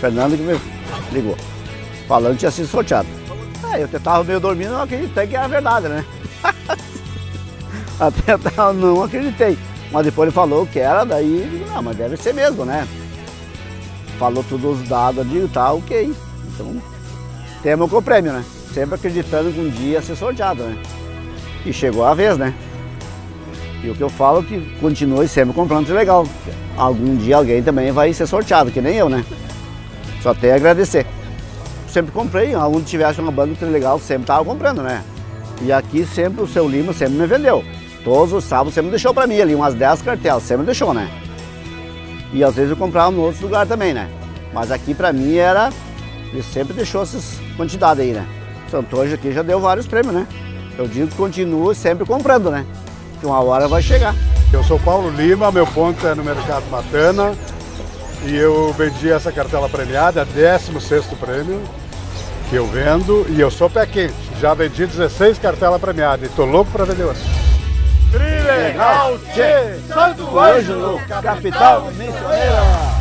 Fernando que me ligou, falando que tinha sido sorteado. Eu tava meio dormindo, não acreditei que era verdade, né? Até eu não acreditei. Mas depois ele falou que era, daí, não, mas deve ser mesmo, né? Falou todos os dados ali e tal, ok. Então, temos o prêmio, né? Sempre acreditando que um dia ia ser sorteado, né? E chegou a vez, né? E o que eu falo é que continue sempre comprando legal. Algum dia alguém também vai ser sorteado, que nem eu, né? Só tenho a agradecer. Sempre comprei, onde tivesse uma banda legal, sempre estava comprando, né? E aqui sempre o seu Lima sempre me vendeu. Todos os sábados sempre deixou para mim ali, umas 10 cartelas, sempre deixou, né? E às vezes eu comprava em outros lugares também, né? Mas aqui para mim era, ele sempre deixou essas quantidades aí, né? Santojo aqui já deu vários prêmios, né? Eu digo que continue sempre comprando, né? Que uma hora vai chegar. Eu sou Paulo Lima, meu ponto é no Mercado Matana e eu vendi essa cartela premiada, 16º prêmio que eu vendo e eu sou pé quente. Já vendi 16 cartelas premiadas e tô louco para vender outra. Trilegal, Santo Ângelo, capital missioneira!